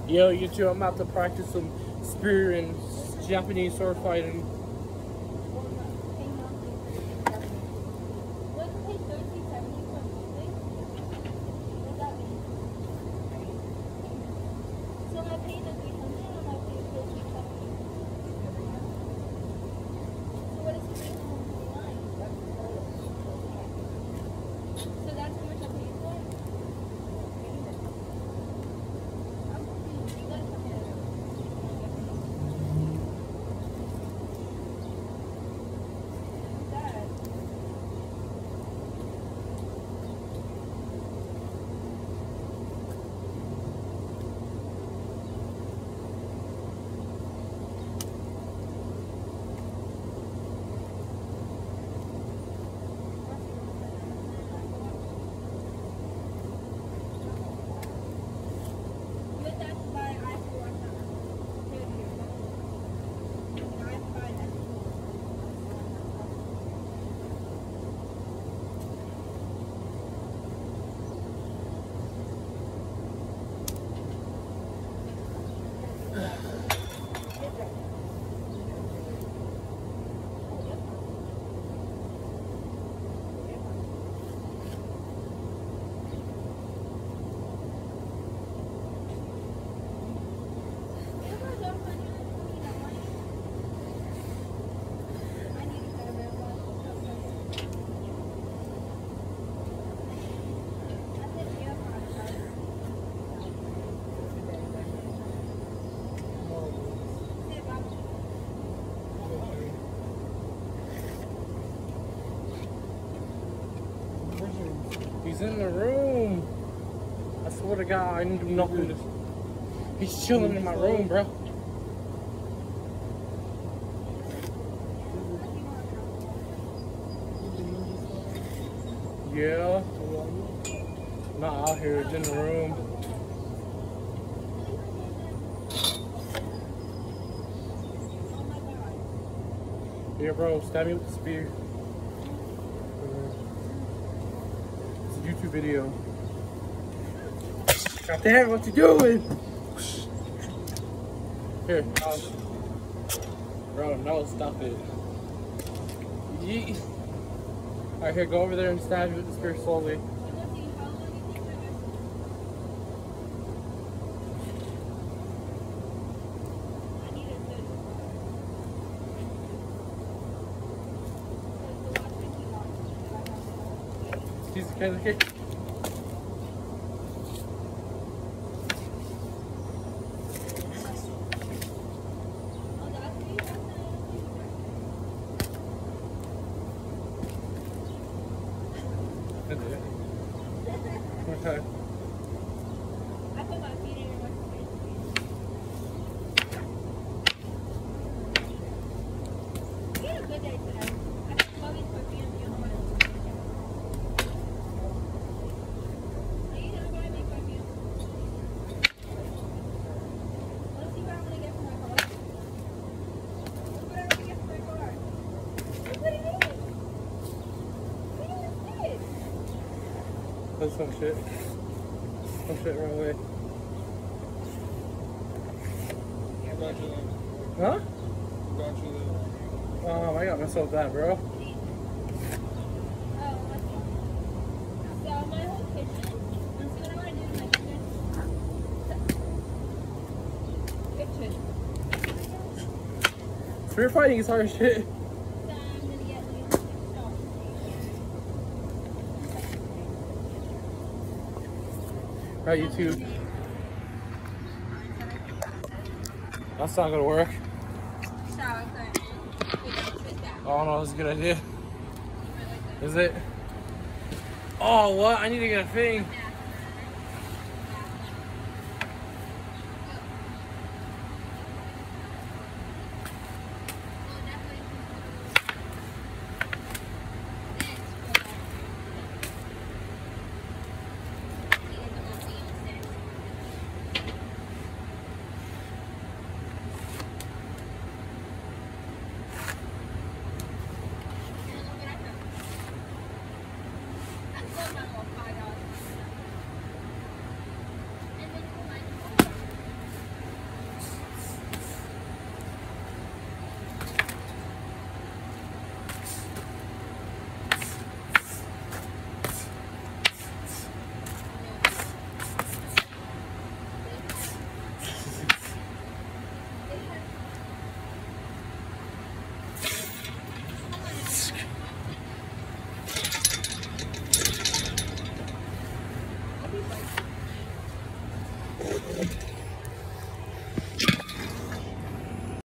Yo, YouTube, I'm about to practice some spear and Japanese sword fighting. He's in the room. I swear to God, I need to knock him. He's chilling in my room, bro. Yeah. Not out here, it's in the room. Yeah, bro, stab me with the spear. It's a YouTube video. God damn, what you doing? Here, bro, no, stop it. Yeet. Alright, here, go over there and stab you with the spear slowly. Jesus, okay. Okay. I put my feet in your You had a good day today. I put Chloe's perfume in your morning. Are you gonna buy me perfume? Let's see what I'm gonna get for my car. Look what I'm gonna get for my car. Look what it is. What is this? That's some shit. Some shit right away. I got you then. Huh? I got you then. I got myself that, bro. So my whole kitchen, let's see what I want to do to my kitchen. Spear fighting is hard as shit. So I'm going to get you Right, YouTube. That's not gonna work. Oh no, that's a good idea. Is it? Oh, what? I need to get a thing.